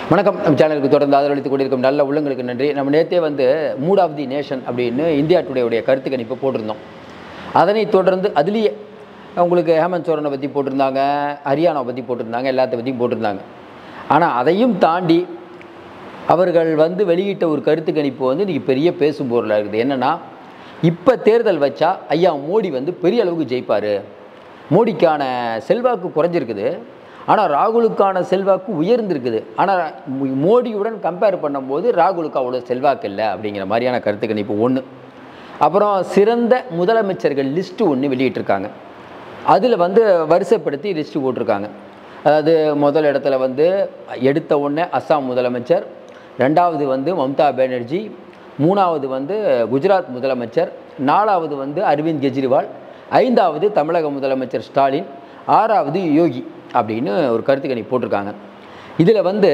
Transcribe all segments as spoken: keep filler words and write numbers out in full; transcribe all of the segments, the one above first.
வணக்கம். நம்ம சேனலுக்கு தொடர்ந்து ஆதரவளித்துக் கொண்டிருக்கும் நல்ல உள்ளங்களுக்கு நன்றி. நம்ம நேற்றே வந்து மூட் ஆஃப் தி நேஷன் அப்படின்னு இந்தியா டுடேவுடைய கருத்து கணிப்பு போட்டிருந்தோம். அதனை தொடர்ந்து அதுலேயே உங்களுக்கு ஹேமந்த் சோரனை பற்றி போட்டிருந்தாங்க, ஹரியானாவை பற்றி போட்டிருந்தாங்க, எல்லாத்த பற்றியும் போட்டிருந்தாங்க. ஆனால் அதையும் தாண்டி அவர்கள் வந்து வெளியிட்ட ஒரு கருத்து கணிப்பு வந்து இன்றைக்கி பெரிய பேசும் பொருளாக இருக்குது. என்னென்னா, இப்போ தேர்தல் வச்சா ஐயா மோடி வந்து பெரிய அளவுக்கு ஜெயிப்பார், மோடிக்கான செல்வாக்கு குறைஞ்சிருக்குது, ஆனால் ராகுலுக்கான செல்வாக்கு உயர்ந்திருக்குது, ஆனால் மோடியுடன் கம்பேர் பண்ணும்போது ராகுலுக்கு அவ்வளோ செல்வாக்கு இல்லை அப்படிங்கிற மாதிரியான கருத்து கணிப்பு ஒன்று. அப்புறம் சிறந்த முதலமைச்சர்கள் லிஸ்ட்டு ஒன்று வெளியிட்டிருக்காங்க. அதில் வந்து வரிசைப்படுத்தி லிஸ்ட்டு போட்டிருக்காங்க. அதாவது முதல் இடத்துல வந்து எடுத்த உடனே அஸ்ஸாம் முதலமைச்சர், ரெண்டாவது வந்து மம்தா பானர்ஜி, மூணாவது வந்து குஜராத் முதலமைச்சர், நாலாவது வந்து அரவிந்த் கெஜ்ரிவால், ஐந்தாவது தமிழக முதலமைச்சர் ஸ்டாலின், ஆறாவது யோகி அப்படின்னு ஒரு கருத்து கணிப்பு போட்டிருக்காங்க. இதில் வந்து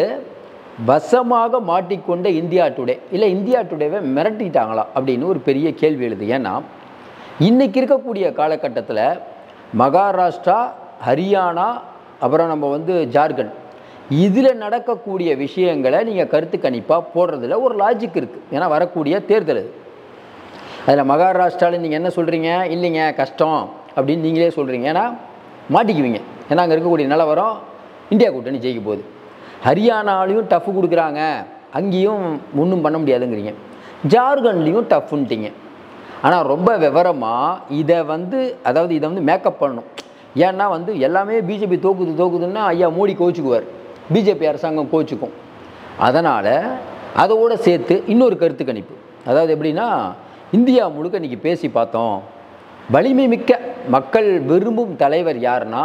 வசமாக மாட்டிக்கொண்ட இந்தியா டுடே இல்லை இந்தியா டுடேவை மிரட்டிட்டாங்களா அப்படின்னு ஒரு பெரிய கேள்வி எழுது. ஏன்னா இன்றைக்கி இருக்கக்கூடிய காலகட்டத்தில் மகாராஷ்டிரா, ஹரியானா, அப்புறம் நம்ம வந்து ஜார்க்கண்ட், இதில் நடக்கக்கூடிய விஷயங்களை நீங்கள் கருத்து கணிப்பாக போடுறதுல ஒரு லாஜிக் இருக்குது. ஏன்னா வரக்கூடிய தேர்தல் அது. அதில் மகாராஷ்டிராவில் நீங்கள் என்ன சொல்கிறீங்க, இல்லைங்க கஷ்டம் அப்படின்னு நீங்களே சொல்கிறீங்க. ஏன்னா மாட்டிக்குவீங்க. ஏன்னா அங்கே இருக்கக்கூடிய நிலவரம் இந்தியா கூட்டணி ஜெயிக்க போகுது. ஹரியானாலையும் டஃப் கொடுக்குறாங்க, அங்கேயும் ஒன்றும் பண்ண முடியாதுங்கிறீங்க. ஜார்க்கண்ட்லேயும் டஃப்ன்ட்டிங்க. ஆனால் ரொம்ப விவரமாக இதை வந்து அதாவது இதை வந்து மேக்கப் பண்ணணும். ஏன்னா வந்து எல்லாமே பிஜேபி தோக்குது தோக்குதுன்னா ஐயா மோடி கோச்சுக்குவார், பிஜேபி அரசாங்கம் கோச்சுக்கும். அதனால் அதோடு சேர்த்து இன்னொரு கருத்து கணிப்பு. அதாவது எப்படின்னா, இந்தியா முழுக்க இன்றைக்கி பேசி பார்த்தோம், வலிமை மிக்க மக்கள் விரும்பும் தலைவர் யாருன்னா,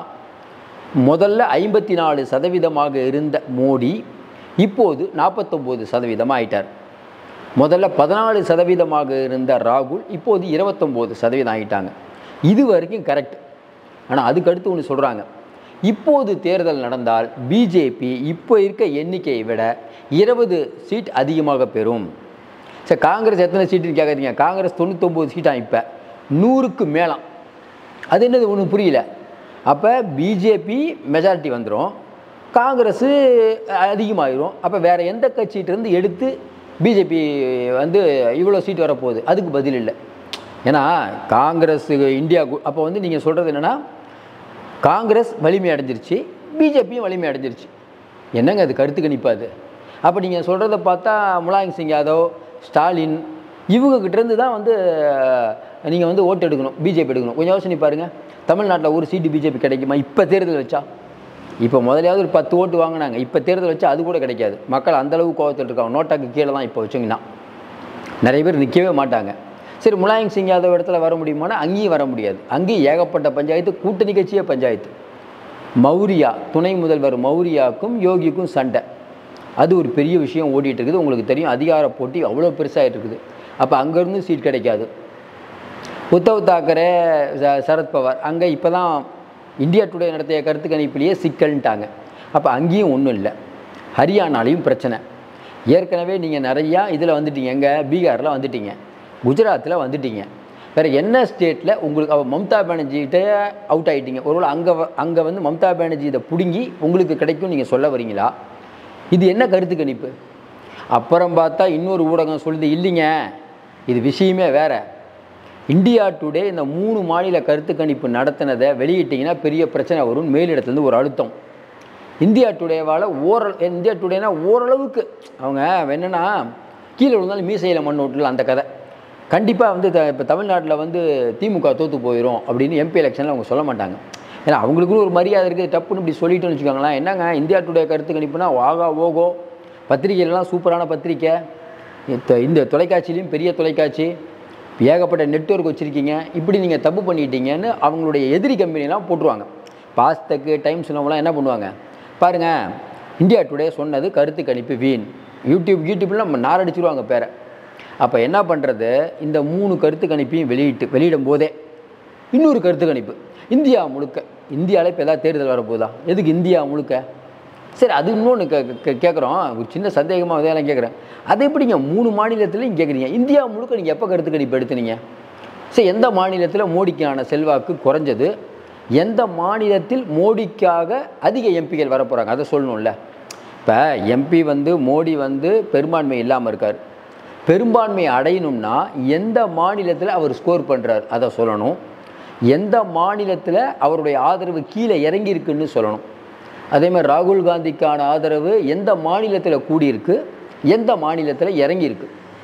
முதல்ல ஐம்பத்தி நாலு சதவீதமாக இருந்த மோடி இப்போது நாற்பத்தொம்போது சதவீதமாக ஆயிட்டார். முதல்ல பதினாலு சதவீதமாக இருந்த ராகுல் இப்போது இருபத்தொம்போது சதவீதம் ஆகிட்டாங்க. இது வரைக்கும் கரெக்ட். ஆனால் அதுக்கடுத்து ஒன்று சொல்கிறாங்க, இப்போது தேர்தல் நடந்தால் பிஜேபி இப்போ இருக்க எண்ணிக்கையை விட இருபது சீட் அதிகமாக பெறும். சார் காங்கிரஸ் எத்தனை சீட்டுன்னு கேட்குறீங்க? காங்கிரஸ் தொண்ணூத்தொம்பது சீட்டாக இப்போ நூறுக்கு மேலாம். அது என்னது ஒன்றும் புரியல. அப்போ பிஜேபி மெஜாரிட்டி வந்துடும், காங்கிரஸு அதிகமாகிடும். அப்போ வேறு எந்த கட்சிகிட்டேருந்து எடுத்து பிஜேபி வந்து இவ்வளோ சீட் வரப்போகுது? அதுக்கு பதில் இல்லை. ஏன்னா காங்கிரஸ் இந்தியா அப்போ வந்து நீங்கள் சொல்கிறது என்னென்னா, காங்கிரஸ் வலிமை அடைஞ்சிருச்சு, பிஜேபியும் வலிமை அடைஞ்சிருச்சு. என்னங்க அது கருத்து கணிப்பாது? அப்போ நீங்கள் சொல்கிறத பார்த்தா முலாயம் சிங் யாதவ், ஸ்டாலின் இவங்ககிட்டேருந்து தான் வந்து நீங்கள் வந்து ஓட்டு எடுக்கணும், பிஜேபி எடுக்கணும். கொஞ்சம் யோசனை பாருங்கள். தமிழ்நாட்டில் ஒரு சீட்டு பிஜேபி கிடைக்குமா இப்போ தேர்தல் வச்சா? இப்போ முதலையாவது ஒரு பத்து ஓட்டு வாங்கினாங்க, இப்போ தேர்தல் வச்சா அது கூட கிடைக்காது. மக்கள் அந்தளவு கோவத்தில் இருக்காங்க. நோட்டாக்கு கீழே தான் இப்போ வச்சிங்கன்னா நிறைய பேர் நிற்கவே மாட்டாங்க. சரி, முலாயம் சிங் யாதவ் இடத்துல வர முடியுமானா அங்கேயும் வர முடியாது. அங்கேயும் ஏகப்பட்ட பஞ்சாயத்து, கூட்டணி கட்சியே பஞ்சாயத்து. மௌரியா துணை முதல்வர் மௌரியாவுக்கும் யோகிக்கும் சண்டை, அது ஒரு பெரிய விஷயம் ஓடிட்டு இருக்குது. உங்களுக்கு தெரியும், அதிகார போட்டி அவ்வளோ பெருசாகிட்டு இருக்குது. அப்போ அங்கேருந்து சீட் கிடைக்காது. உத்தவ் தாக்கரே, சரத்பவார் அங்கே இப்போ தான் இந்தியா டுடே நடத்திய கருத்து கணிப்பிலேயே சிக்கல்ன்ட்டாங்க. அப்போ அங்கேயும் ஒன்றும் இல்லை. ஹரியானாலையும் பிரச்சனை. ஏற்கனவே நீங்கள் நிறையா இதில் வந்துட்டீங்க, எங்கே பீகாரில் வந்துட்டீங்க, குஜராத்தில் வந்துட்டீங்க. வேறு என்ன ஸ்டேட்டில் உங்களுக்கு அவள் மம்தா பானர்ஜிகிட்ட அவுட் ஆகிட்டீங்க. ஒருவேளை அங்கே அங்கே வந்து மம்தா பானர்ஜி இதை பிடுங்கி உங்களுக்கு கிடைக்கும் நீங்கள் சொல்ல வரீங்களா? இது என்ன கருத்து கணிப்பு? அப்புறம் பார்த்தா இன்னொரு ஊடகம் சொல்லுது, இல்லைங்க இது விஷயமே வேறு. இந்தியா டுடே இந்த மூணு மாநில கருத்து கணிப்பு நடத்தினதை வெளியிட்டிங்கன்னா பெரிய பிரச்சனை வரும்னு மேலிடத்துலேருந்து ஒரு அழுத்தம். இந்தியா டுடேவால் ஓரளவு, இந்தியா டுடேனா ஓரளவுக்கு அவங்க என்னென்னா கீழே விழுந்தாலும் மீசையில் மண் ஓட்டல அந்த கதை. கண்டிப்பாக வந்து இப்போ தமிழ்நாட்டில் வந்து திமுக தோற்று போயிடும் அப்படின்னு எம்பி எலெக்ஷனில் அவங்க சொல்ல மாட்டாங்க. ஏன்னா அவங்களுக்குன்னு ஒரு மரியாதை இருக்குது. டப்புன்னு இப்படி சொல்லிட்டோன்னு வச்சுக்கோங்களேன். என்னங்க இந்தியா டுடே கருத்து கணிப்புனா வாகா ஓகோ, பத்திரிகைலாம் சூப்பரான பத்திரிக்கை, இந்த தொலைக்காட்சியிலையும் பெரிய தொலைக்காட்சி, ஏகப்பட்ட நெட்வொர்க் வச்சுருக்கீங்க, இப்படி நீங்கள் தப்பு பண்ணிட்டீங்கன்னு அவங்களுடைய எதிரி கம்பெனிலாம் போட்டுருவாங்க. பாஸ்தக்கு டைம்ஸ் நோவெலாம் என்ன பண்ணுவாங்க பாருங்கள், இந்தியா டுடே சொன்னது கருத்து கணிப்பு வீண், யூடியூப் யூடியூப்லாம் நம்ம நாரடிச்சிருவாங்க பேரை. அப்போ என்ன பண்ணுறது, இந்த மூணு கருத்து கணிப்பையும் வெளியிட்டு வெளியிடும் போதே இன்னொரு கருத்து கணிப்பு இந்தியா முழுக்க. இந்தியாவில் இப்போ எதாவது தேர்தல் வரப்போகுதா? எதுக்கு இந்தியா முழுக்க? சரி, அது இன்னொன்று கே கேட்குறோம் ஒரு சின்ன சந்தேகமாக அதெல்லாம் கேட்குறேன். அது எப்படிங்க மூணு மாநிலத்துலையும் கேட்குறீங்க? இந்தியா முழுக்க நீங்கள் எப்போ கருத்து கணிப்பு எடுத்துனீங்க? சரி, எந்த மாநிலத்தில் மோடிக்கான செல்வாக்கு குறைஞ்சது, எந்த மாநிலத்தில் மோடிக்காக அதிக எம்பிகள் வரப்போகிறாங்க அதை சொல்லணும்ல. இப்போ எம்பி வந்து மோடி வந்து பெரும்பான்மை இல்லாமல் இருக்கார். பெரும்பான்மை அடையணும்னா எந்த மாநிலத்தில் அவர் ஸ்கோர் பண்ணுறார் அதை சொல்லணும். எந்த மாநிலத்தில் அவருடைய ஆதரவு கீழே இறங்கி இருக்குன்னு சொல்லணும். அதே மாதிரி ராகுல் காந்திக்கான ஆதரவு எந்த மாநிலத்தில் கூடியிருக்கு, எந்த மாநிலத்தில் இறங்கியிருக்கு,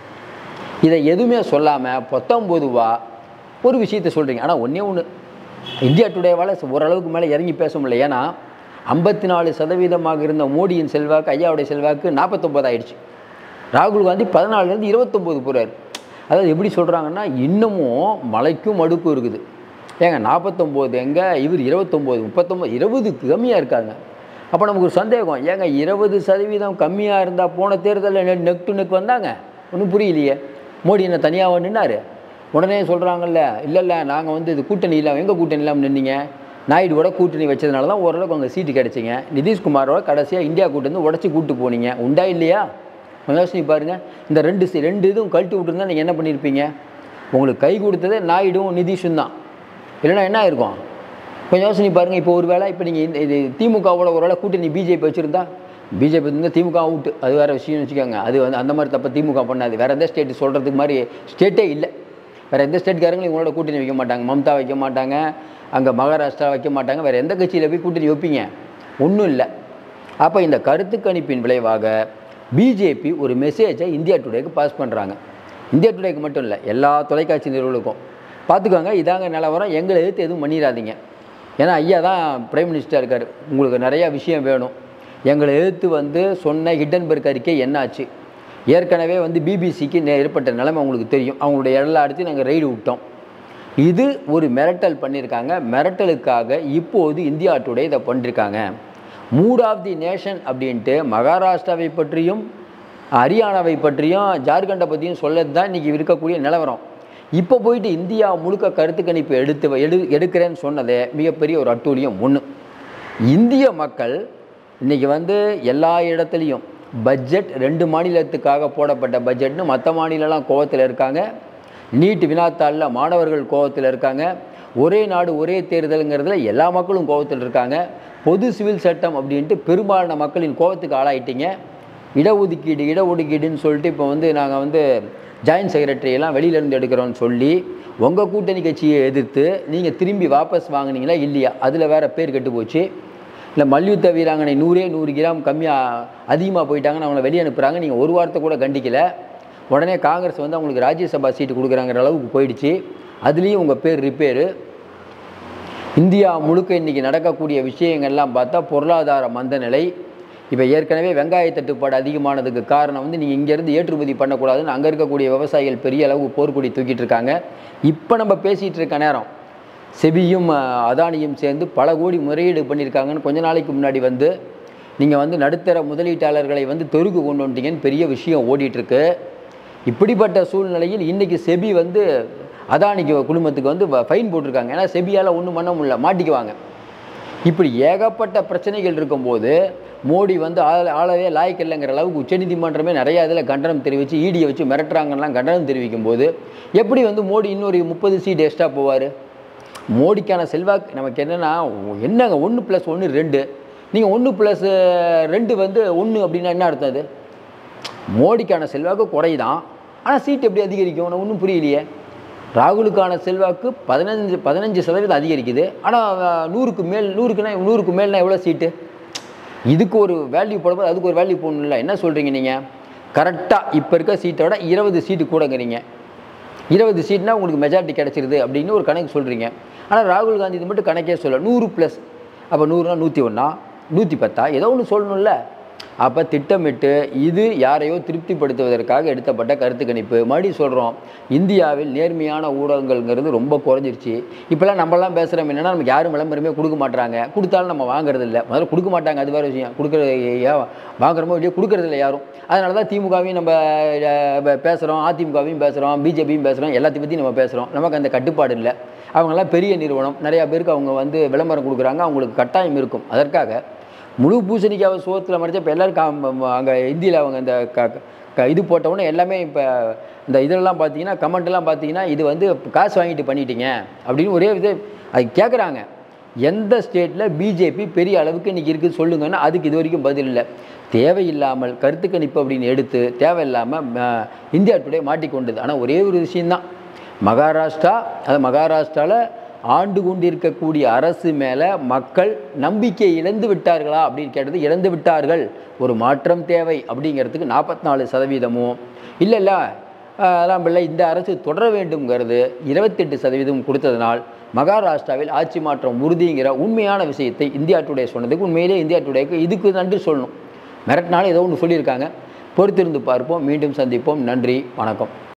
இதை எதுவுமே சொல்லாமல் பத்தொம்போதுவா ஒரு விஷயத்தை சொல்கிறீங்க. ஆனால் ஒன்றே ஒன்று, இந்தியா டுடேவால் ஓரளவுக்கு மேலே இறங்கி பேச முடியல. ஏன்னா ஐம்பத்தி நாலு சதவீதமாக இருந்த மோடியின் செல்வாக்கு, ஐயாவுடைய செல்வாக்கு நாற்பத்தொம்பது ஆயிடுச்சு. ராகுல் காந்தி பதினாலுலேருந்து இருபத்தொம்போது போகிறார். அதாவது எப்படி சொல்கிறாங்கன்னா, இன்னமும் மலைக்கும் மடுக்கும் இருக்குது. ஏங்க நாற்பத்தொம்போது எங்கே, இவர் இருபத்தொம்போது முப்பத்தொம்போது இருபதுக்கு கம்மியாக இருக்காங்க. அப்போ நமக்கு ஒரு சந்தேகம், ஏங்க இருபது சதவீதம் கம்மியாக இருந்தால் போன தேர்தலில் நெக் டு நெக் வந்தாங்க, ஒன்றும் புரியலையே. மோடி என்ன தனியாக நின்னார்? உடனே சொல்கிறாங்கல்ல, இல்லை இல்லை நாங்கள் வந்து இது கூட்டணி இல்லாமல், எங்கள் கூட்டணி இல்லாமல் நின்னீங்க, நாயுடுவோட கூட்டணி வச்சதுனால தான் ஓரளவுக்கு அங்கே சீட்டு கிடச்சிங்க. நிதிஷ்குமாரோட கடைசியாக இந்தியா கூட்டணி உடச்சி கூப்பிட்டு போனீங்க, உண்டா இல்லையா? யோசனை பாருங்கள். இந்த ரெண்டு ரெண்டு இதுவும் கழட்டி விட்டுருந்தா நீங்கள் என்ன பண்ணியிருப்பீங்க? உங்களுக்கு கை கொடுத்ததே நாயுடும் நிதிஷும் தான். இல்லைன்னா என்ன இருக்கும்? கொஞ்சம் யோசனை பாருங்கள். இப்போ ஒரு வேளை இப்போ நீங்கள் இது திமுகவோட ஒரு வேளை கூட்டணி பிஜேபி வச்சுருந்தா, பிஜேபி வந்து திமுக அவுட்டு, அது வேறு விஷயம்னு வச்சுக்கோங்க. அது வந்து அந்த மாதிரி தப்ப திமுக பண்ணாது. வேறு எந்த ஸ்டேட்டு சொல்கிறதுக்கு மாதிரி ஸ்டேட்டே இல்லை. வேறு எந்த ஸ்டேட்காரங்களும் இவங்களோட கூட்டணி வைக்க மாட்டாங்க. மம்தா வைக்க மாட்டாங்க, அங்கே மகாராஷ்டிரா வைக்க மாட்டாங்க. வேறு எந்த கட்சியில் போய் கூட்டணி வைப்பீங்க? ஒன்றும் இல்லை. அப்போ இந்த கருத்து கணிப்பின் விளைவாக பிஜேபி ஒரு மெசேஜை இந்தியா டுடேக்கு பாஸ் பண்ணுறாங்க. இந்தியா டுடேக்கு மட்டும் இல்லை, எல்லா தொலைக்காட்சி நிறுவனங்களுக்கும் பார்த்துக்கோங்க, இதாங்க நிலவரம், எங்களை எதிர்த்து எதுவும் பண்ணிடாதீங்க. ஏன்னா ஐயா தான் பிரைம் மினிஸ்டராக இருக்கார், உங்களுக்கு நிறையா விஷயம் வேணும். எங்களை எதிர்த்து வந்து சொன்ன ஹிண்டன்பர்க் அறிக்கை என்னாச்சு? ஏற்கனவே வந்து பிபிசிக்கு ஏற்பட்ட நிலைமை உங்களுக்கு தெரியும். அவங்களுடைய எல்லாம் அடுத்து நாங்கள் ரெய்டு விட்டோம். இது ஒரு மிரட்டல் பண்ணியிருக்காங்க. மிரட்டலுக்காக இப்போது இந்தியா டுடே இதை பண்ணியிருக்காங்க. மூட் ஆஃப் தி நேஷன் அப்படின்ட்டு மகாராஷ்டிராவை பற்றியும் ஹரியானாவை பற்றியும் ஜார்க்கண்டை பற்றியும் சொல்லது தான் இன்றைக்கி இருக்கக்கூடிய நிலவரம். இப்போ போயிட்டு இந்தியா முழுக்க கருத்து கணிப்பு எடுத்து எடு எடுக்கிறேன்னு சொன்னதே மிகப்பெரிய ஒரு அட்டூழியம். ஒன்று, இந்திய மக்கள் இன்றைக்கி வந்து எல்லா இடத்துலையும் பட்ஜெட் ரெண்டு மாநிலத்துக்காக போடப்பட்ட பட்ஜெட்னு மற்ற மாநிலம்லாம் கோவத்தில் இருக்காங்க. நீட் வினாத்தாளில் மாணவர்கள் கோவத்தில் இருக்காங்க. ஒரே நாடு ஒரே தேர்தலுங்கிறதுல எல்லா மக்களும் கோவத்தில் இருக்காங்க. பொது சிவில் சட்டம் அப்படின்ட்டு பெரும்பாலான மக்களின் கோவத்துக்கு ஆளாயிட்டீங்க. இடஒதுக்கீடு இடஒதுக்கீடுன்னு சொல்லிட்டு இப்போ வந்து நாங்கள் வந்து ஜாயின்ட் செக்ரட்டரியெல்லாம் வெளியிலேருந்து எடுக்கிறோன்னு சொல்லி உங்கள் கூட்டணி கட்சியை எதிர்த்து நீங்கள் திரும்பி வாபஸ் வாங்கினீங்களா இல்லையா? அதில் வேறு பேர் கெட்டு போச்சு. இல்லை மல்யுத்த வீராங்கனை நூறே நூறு கிராம் கம்மியாக அதிகமாக போயிட்டாங்கன்னு அவங்கள வெளியே அனுப்புகிறாங்க. நீங்கள் ஒரு வாரத்தை கூட கண்டிக்கலை. உடனே காங்கிரஸ் வந்து அவங்களுக்கு ராஜ்யசபா சீட்டு கொடுக்குறாங்கிற அளவுக்கு போயிடுச்சு. அதுலேயும் உங்கள் பேர் ரிப்பேரு. இந்தியா முழுக்க இன்றைக்கி நடக்கக்கூடிய விஷயங்கள்லாம் பார்த்தா பொருளாதார மந்த நிலை. இப்போ ஏற்கனவே வெங்காய தட்டுப்பாடு அதிகமானதுக்கு காரணம் வந்து நீங்கள் இங்கேருந்து ஏற்றுமதி பண்ணக்கூடாதுன்னு அங்கே இருக்கக்கூடிய விவசாயிகள் பெரிய அளவு போர்க்கொடி தூக்கிட்டு இருக்காங்க. இப்போ நம்ம பேசிகிட்டு இருக்க நேரம் செபியும் அதானியும் சேர்ந்து பல கோடி முறையீடு பண்ணியிருக்காங்கன்னு கொஞ்ச நாளைக்கு முன்னாடி வந்து நீங்கள் வந்து நடுத்தர முதலீட்டாளர்களை வந்து தெருக்கு கொண்டு வந்துட்டீங்கன்னு பெரிய விஷயம் ஓடிட்டுருக்கு. இப்படிப்பட்ட சூழ்நிலையில் இன்றைக்கி செபி வந்து அதானிக்கு குடும்பத்துக்கு வந்து ஃபைன் போட்டிருக்காங்க. ஏன்னா செபியால் ஒன்றும் பண்ண முடியல, மாட்டிக்குவாங்க. இப்படி ஏகப்பட்ட பிரச்சனைகள் இருக்கும்போது மோடி வந்து ஆள ஆளவே லாய்க்கு இல்லைங்கிற அளவுக்கு உச்சநீதிமன்றமே நிறையா இதில் கண்டனம் தெரிவித்து ஈடியை வச்சு மிரட்டுறாங்கலாம் கண்டனம் தெரிவிக்கும் போது எப்படி வந்து மோடி இன்னொரு முப்பது சீட் எக்ஸ்ட்ரா போவார்? மோடிக்கான செல்வாக்கு நமக்கு என்னென்னா, என்னங்க ஒன்று ப்ளஸ் ஒன்று ரெண்டு, நீங்கள் ஒன்று ப்ளஸ் ரெண்டு வந்து ஒன்று அப்படின்னா என்ன அர்த்தம்? அது மோடிக்கான செல்வாக்கு குறைதான், ஆனால் சீட் எப்படி அதிகரிக்கும்? நான் ஒன்றும் புரியலையே. ராகுலுக்கான செல்வாக்கு பதினஞ்சு பதினஞ்சு சதவீதம் அதிகரிக்குது, ஆனால் நூறுக்கு மேல் நூறுக்குன்னா நூறுக்கு மேல்னா எவ்வளோ சீட்டு? இதுக்கு ஒரு வேல்யூ போடும்போது அதுக்கு ஒரு வேல்யூ போடணும் இல்லை? என்ன சொல்கிறீங்க நீங்கள்? கரெக்டாக இப்போ இருக்க சீட்டை விட இருபது சீட்டு கூடங்கிறீங்க. இருபது சீட்னா உங்களுக்கு மெஜாரிட்டி கிடச்சிருது அப்படின்னு ஒரு கணக்கு சொல்கிறீங்க. ஆனால் ராகுல் காந்தி இது மட்டும் கணக்கே சொல்ல, நூறு ப்ளஸ், அப்போ நூறுனா நூற்றி ஒன்றா நூற்றி பத்தா ஏதோ ஒன்று சொல்லணும்ல. அப்போ திட்டமிட்டு இது யாரையோ திருப்திப்படுத்துவதற்காக எடுத்தப்பட்ட கருத்து கணிப்பு. மறுபடியும் சொல்கிறோம், இந்தியாவில் நேர்மையான ஊடகங்கள்ங்கிறது ரொம்ப குறைஞ்சிருச்சு. இப்போல்லாம் நம்மளாம் பேசுகிறோம் என்னென்னா, நமக்கு யாரும் விளம்பரமே கொடுக்க மாட்டாங்க, கொடுத்தாலும் நம்ம வாங்குறது இல்லை. முதல்ல கொடுக்க மாட்டாங்க, அது வேறு விஷயம். கொடுக்குறது வாங்குறமோ இல்லையோ கொடுக்குறது இல்லை யாரும். அதனால தான் திமுகவையும் நம்ம பேசுகிறோம், அதிமுகவையும் பேசுகிறோம், பிஜேபியும் பேசுகிறோம், எல்லாத்தையும் பற்றி நம்ம பேசுகிறோம். நமக்கு அந்த கட்டுப்பாடு இல்லை. அவங்களாம் பெரிய நிறுவனம், நிறையா பேருக்கு அவங்க வந்து விளம்பரம் கொடுக்குறாங்க, அவங்களுக்கு கட்டாயம் இருக்கும். அதற்காக முழு பூசணிக்காவை சோத்தில் மறைச்சா இப்போ எல்லோரும் அங்கே இந்தியில் அவங்க இந்த க இது போட்டவுடனே எல்லாமே இப்போ இந்த இதெல்லாம் பார்த்தீங்கன்னா கமெண்ட்லாம் பார்த்தீங்கன்னா இது வந்து காசு வாங்கிட்டு பண்ணிட்டீங்க அப்படின்னு ஒரே இது அது கேட்குறாங்க. எந்த ஸ்டேட்டில் பிஜேபி பெரிய அளவுக்கு இன்றைக்கி இருக்குது சொல்லுங்கன்னா அதுக்கு இது வரைக்கும் பதில் இல்லை. தேவையில்லாமல் கருத்து கணிப்பு அப்படின்னு எடுத்து தேவையில்லாமல் இந்தியா டுடே மாட்டிக்கொண்டது. ஆனால் ஒரே ஒரு விஷயந்தான், மகாராஷ்டிரா அது மகாராஷ்டிராவில் ஆண்டு கொண்டிருக்கக்கூடிய அரசு மேலே மக்கள் நம்பிக்கை இழந்து விட்டார்களா அப்படின்னு கேட்டது, இழந்து விட்டார்கள், ஒரு மாற்றம் தேவை அப்படிங்கிறதுக்கு நாற்பத்தி நாலு சதவீதமும் இல்லை இல்லை அதெல்லாம் இல்லை இந்த அரசு தொடர வேண்டும்ங்கிறது இருபத்தெட்டு சதவீதம் கொடுத்ததனால் மகாராஷ்டிராவில் ஆட்சி மாற்றம் உறுதிங்கிற உண்மையான விஷயத்தை இந்தியா டுடே சொன்னதுக்கு உண்மையிலே இந்தியா டுடேக்கு இதுக்கு நன்றி சொல்லணும். மிரட்டினாலும் ஏதோ ஒன்று சொல்லியிருக்காங்க. பொறுத்திருந்து பார்ப்போம். மீண்டும் சந்திப்போம். நன்றி, வணக்கம்.